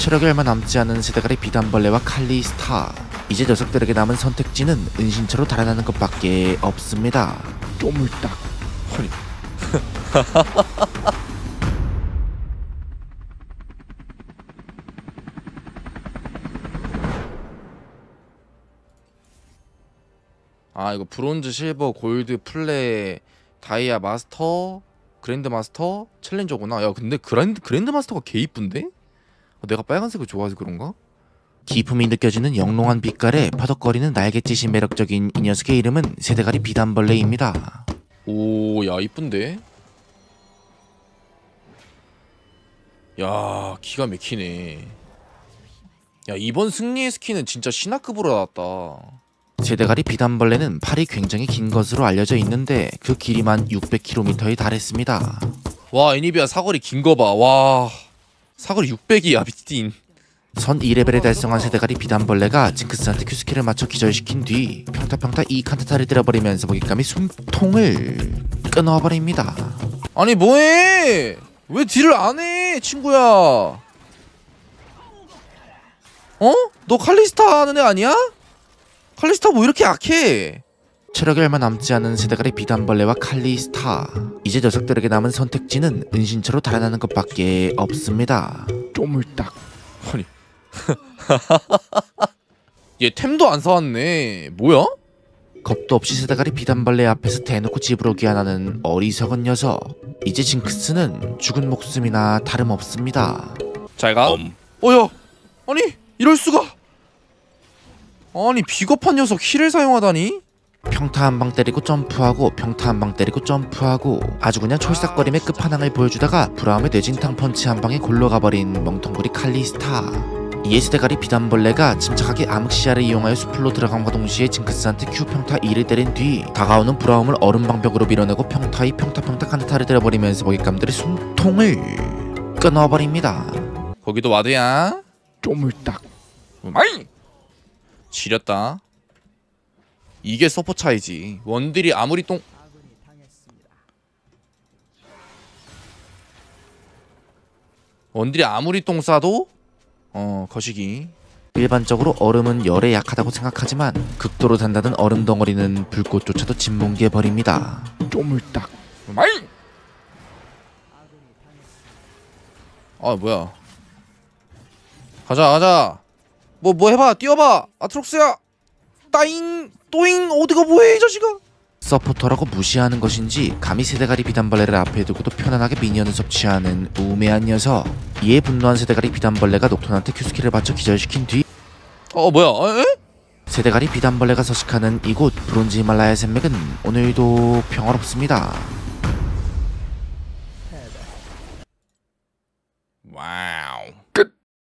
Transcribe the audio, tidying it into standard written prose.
체력이 얼마 남지 않은 세대가리 비단벌레와 칼리스타. 이제 녀석들에게 남은 선택지는 은신처로 달아나는 것밖에 없습니다. 쪼물딱. 아니 아 이거 브론즈, 실버, 골드, 플레, 다이아, 마스터, 그랜드 마스터, 챌린저구나. 야 근데 그랜드 마스터가 개 이쁜데? 내가 빨간색을 좋아해서 그런가? 기품이 느껴지는 영롱한 빛깔에 퍼덕거리는 날갯짓이 매력적인 이 녀석의 이름은 세대가리 비단벌레입니다. 오, 야 이쁜데? 야 기가 막히네. 야 이번 승리의 스킨은 진짜 신화급으로 나왔다. 세대가리 비단벌레는 팔이 굉장히 긴 것으로 알려져 있는데 그 길이만 600km에 달했습니다. 와 애니비아 사거리 긴 거 봐. 와 사거리 600이야 미친. 선 2레벨에 달성한 세대가리 비단벌레가 징크스한테 큐스키를 맞춰 기절시킨 뒤 평타평타 2칸타타를 때려버리면서 먹잇감이 숨통을 끊어버립니다. 아니 뭐해? 왜 딜을 안해 친구야? 어? 너 칼리스타 하는 애 아니야? 칼리스타 뭐 이렇게 약해? 체력이 얼마 남지 않은 세대가리 비단벌레와 칼리스타. 이제 녀석들에게 남은 선택지는 은신처로 달아나는 것밖에 없습니다. 쪼물딱. 아니 얘 템도 안 사왔네. 뭐야? 겁도 없이 세대가리 비단벌레 앞에서 대놓고 집으로 귀환하는 어리석은 녀석. 이제 징크스는 죽은 목숨이나 다름없습니다. 잘가? 어야 아니 이럴 수가. 아니 비겁한 녀석 힐을 사용하다니? 평타 한 방 때리고 점프하고 평타 한 방 때리고 점프하고 아주 그냥 촐싹거림의 끝판왕을 보여주다가 브라움의 뇌진탕 펀치 한 방에 골러가버린 멍텅구리 칼리스타. 이에 세대가리 비단벌레가 침착하게 암흑시야를 이용하여 수풀로 들어감과 동시에 징크스한테 Q 평타 2를 때린 뒤 다가오는 브라움을 얼음방벽으로 밀어내고 평타 2 평타 칸타타를 때려버리면서 먹잇감들의 숨통을 끊어버립니다. 거기도 와드야? 쪼물딱. 아이! 지렸다. 이게 서포 차이지. 원딜이 아무리 똥 싸도 거시기. 일반적으로 얼음은 열에 약하다고 생각하지만 극도로 단단한 얼음 덩어리는 불꽃조차도 짓뭉개버립니다. 쪼물딱. 아이! 아 뭐야. 가자 뭐 해봐. 뛰어봐 아트록스야. 따잉 또잉 어디가 뭐해 이 자식아. 서포터라고 무시하는 것인지 감히 세대가리 비단벌레를 앞에 두고도 편안하게 미니언을 섭취하는 우매한 녀석. 이에 분노한 세대가리 비단벌레가 녹톤한테 큐스키를 맞춰 기절시킨 뒤 뭐야 에? 세대가리 비단벌레가 서식하는 이곳 브론즈 히말라야 산맥은 오늘도 평화롭습니다.